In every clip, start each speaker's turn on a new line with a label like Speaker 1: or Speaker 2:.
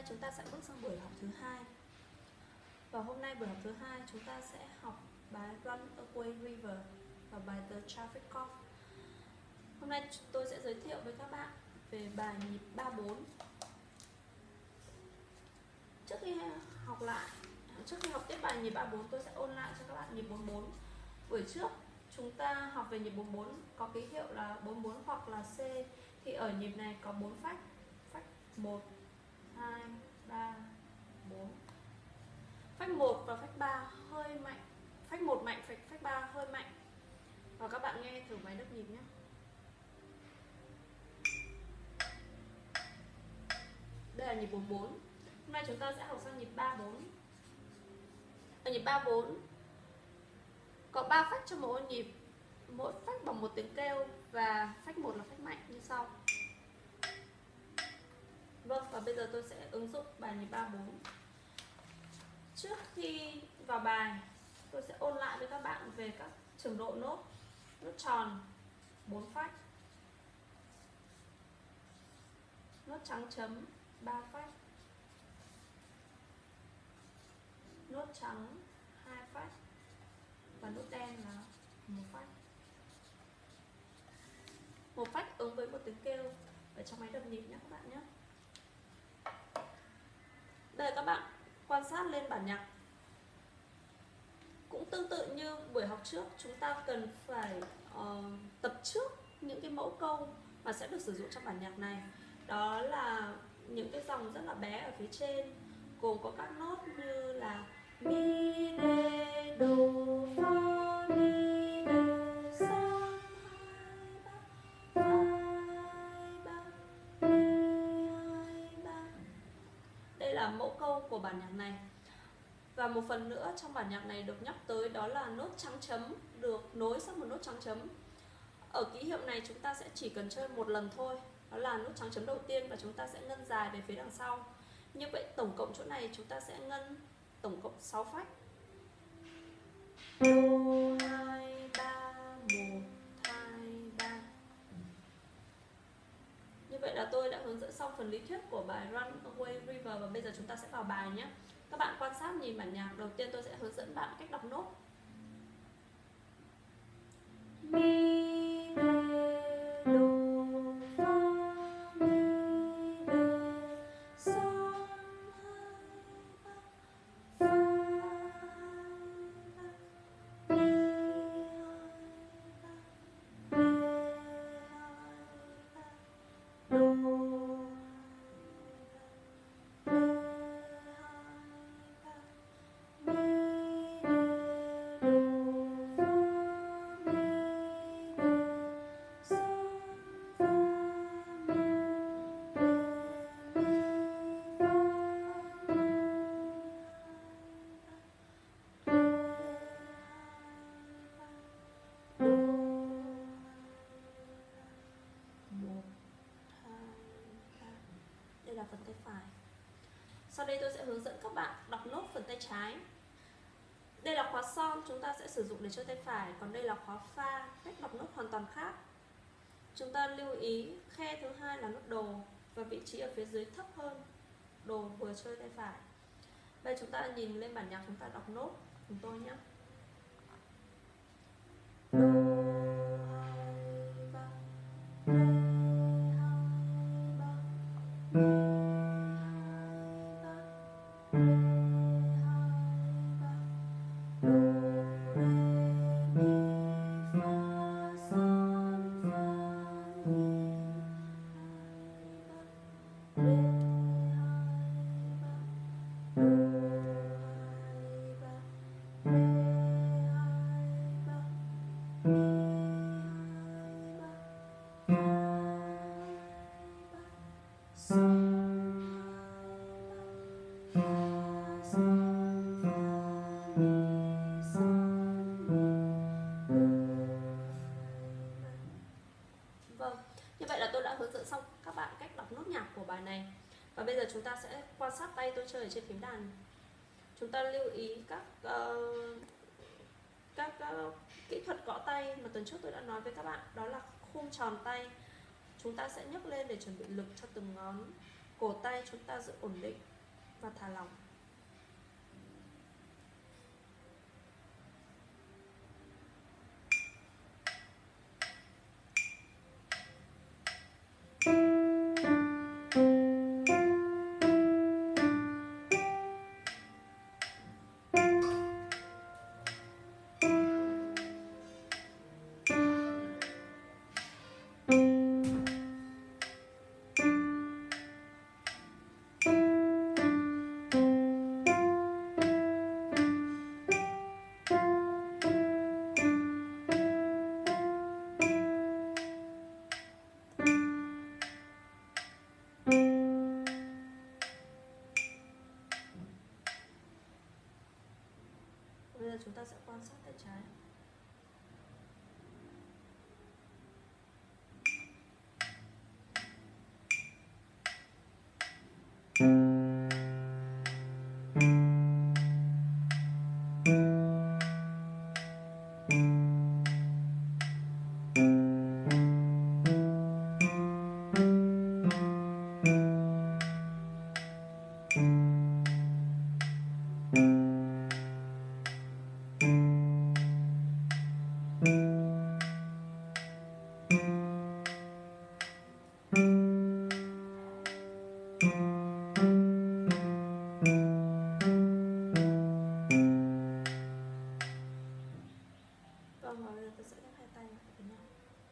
Speaker 1: chúng ta sẽ bước sang buổi học thứ hai. Và hôm nay buổi học thứ hai chúng ta sẽ học bài Run Away River và bài The Traffic Cop. Hôm nay tôi sẽ giới thiệu với các bạn về bài nhịp 3-4. Trước khi học tiếp bài nhịp 3-4, tôi sẽ ôn lại cho các bạn nhịp 4-4. Buổi trước chúng ta học về nhịp 4-4 có ký hiệu là 4-4 hoặc là C. Thì ở nhịp này có 4 phách. Phách 1, 2, 3, 4. Phách 1 và phách 3 hơi mạnh. Phách 1 mạnh, phách 3 hơi mạnh. Và các bạn nghe thử máy đập nhịp nhé. Đây là nhịp 4-4. Hôm nay chúng ta sẽ học sang nhịp 3-4. Ở nhịp 3-4 có 3 phách cho mỗi nhịp, mỗi phách bằng một tiếng kêu, và phách 1 là phách mạnh như sau. Vâng, và bây giờ tôi sẽ ứng dụng bài nhịp 3-4. Trước khi vào bài, tôi sẽ ôn lại với các bạn về các trường độ nốt. Nốt tròn 4 phách, nốt trắng chấm 3 phách, nốt trắng 2 phách và nốt đen là 1 phách. Một phách ứng với một tiếng kêu ở trong máy đập nhịp nhé các bạn nhé. Đây các bạn quan sát lên bản nhạc. Cũng tương tự như buổi học trước, chúng ta cần phải tập trước những cái mẫu câu mà sẽ được sử dụng trong bản nhạc này. Đó là những cái dòng rất là bé ở phía trên, gồm có các nốt như là mi, rê, đô, fa, mi, rê, son, hai, ba, mi, hai, ba. Đây là mẫu câu của bản nhạc này. Và một phần nữa trong bản nhạc này được nhắc tới, đó là nốt trắng chấm được nối sang một nốt trắng chấm. Ở ký hiệu này chúng ta sẽ chỉ cần chơi một lần thôi, đó là nốt trắng chấm đầu tiên, và chúng ta sẽ ngân dài về phía đằng sau. Như vậy tổng cộng chỗ này chúng ta sẽ ngân tổng cộng 6 phách. Đô, 2, 3, 1, 2, 3. Như vậy là tôi đã hướng dẫn xong phần lý thuyết của bài Run Away River, và bây giờ chúng ta sẽ vào bài nhé. Các bạn quan sát nhìn bản nhạc. Đầu tiên tôi sẽ hướng dẫn bạn cách đọc nốt. Mi, rê, đô, fa, mi, rê, son, hai, ba, fa, mi, hai, ba, rê, hai, ba, đô, Đây là phần tay phải. Sau đây tôi sẽ hướng dẫn các bạn đọc nốt phần tay trái. Đây là khóa son, chúng ta sẽ sử dụng để chơi tay phải. Còn đây là khóa pha, cách đọc nốt hoàn toàn khác. Chúng ta lưu ý khe thứ hai là nốt đồ, và vị trí ở phía dưới thấp hơn đồ vừa chơi tay phải. Bây giờ chúng ta nhìn lên bản nhạc, chúng ta đọc nốt cùng tôi nhé. Đô, 2, 3, rê, 2, 3, mi, 2, 3, rê, 2, 3, đô, rê, mi, fa, son, fa, mi, 2, 3, rê, 2, 3, đô, 2, 3, rê, 2, 3, mi, 2, 3, fa, 2, 3, son, 2, 3, fa, son, fa, mi, son, mi, đô, 2, 3. Vâng, như vậy là tôi đã hướng dẫn xong các bạn cách đọc nốt nhạc của bài này. Và bây giờ chúng ta sẽ quan sát tay tôi chơi ở trên phím đàn. Chúng ta lưu ý các kỹ thuật gõ tay mà tuần trước tôi đã nói với các bạn. Đó là khung tròn tay, chúng ta sẽ nhấc lên để chuẩn bị lực cho từng ngón. Cổ tay chúng ta giữ ổn định. và thả lỏng. Bây giờ chúng ta sẽ quan sát tay trái. Vâng, và bây giờ tôi sẽ ghép hai tay với nhau.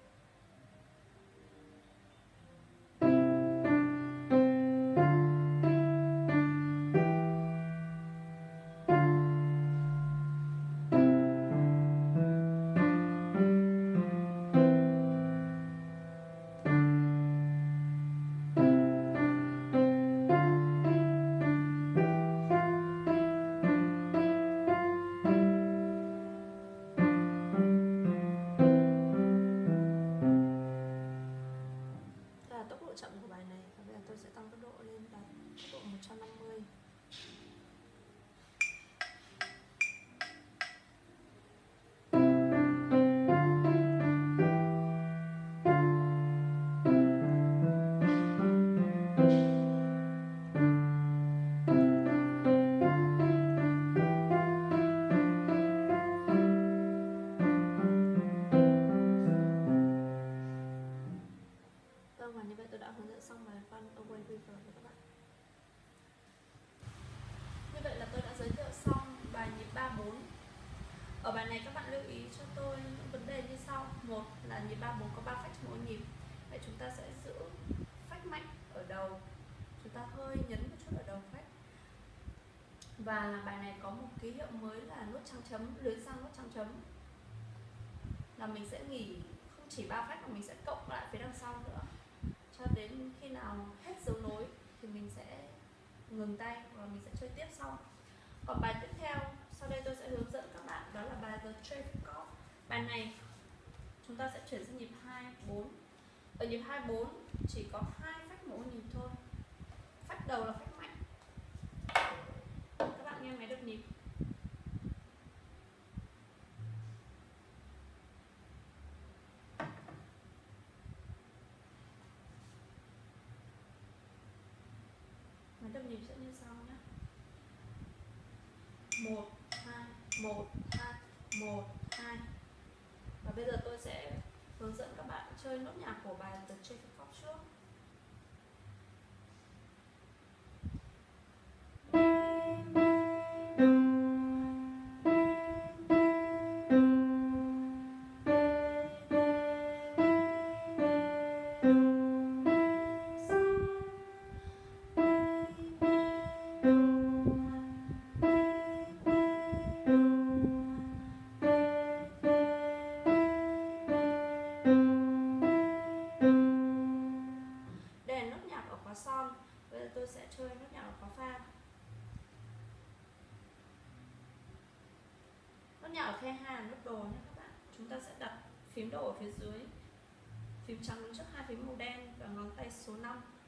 Speaker 1: Tốc độ chậm của bài này, và bây giờ tôi sẽ tăng tốc độ lên đạt tốc độ 150. Và như vậy tôi đã hướng dẫn xong bài Fun Away River với các bạn. Như vậy là tôi đã giới thiệu xong bài nhịp 3-4. Ở bài này các bạn lưu ý cho tôi những vấn đề như sau. Một là nhịp 3-4 có 3 phách mỗi nhịp. Vậy chúng ta sẽ giữ phách mạnh ở đầu. Chúng ta hơi nhấn một chút ở đầu phách. Và bài này có một ký hiệu mới là nốt trắng chấm, lưới sang nốt trắng chấm. Là mình sẽ nghỉ không chỉ 3 phách mà mình sẽ cộng lại phía đằng sau nữa. Cho đến khi nào hết dấu nối thì mình sẽ ngừng tay và mình sẽ chơi tiếp sau. Còn bài tiếp theo sau đây tôi sẽ hướng dẫn các bạn, đó là bài The Traffic. Bài này chúng ta sẽ chuyển sang nhịp 2-4. Ở nhịp 2-4 chỉ có 2 phách mỗi nhịp thôi. Phách đầu là phách mạnh. Các bạn nghe máy đập nhịp. Máy đập nhịp sẽ như sau nhé. 1, 2, 1, 2, 1, 2. Và bây giờ tôi sẽ hướng dẫn các bạn chơi nốt nhạc của bài The Traffic trước. Son. Bây giờ tôi sẽ chơi nốt nhạc ở khóa pha. Nốt nhạc ở khe 2 là nốt đồ nhé các bạn. Chúng ta sẽ đặt phím đồ ở phía dưới, phím trắng đứng trước hai phím màu đen và ngón tay số 5.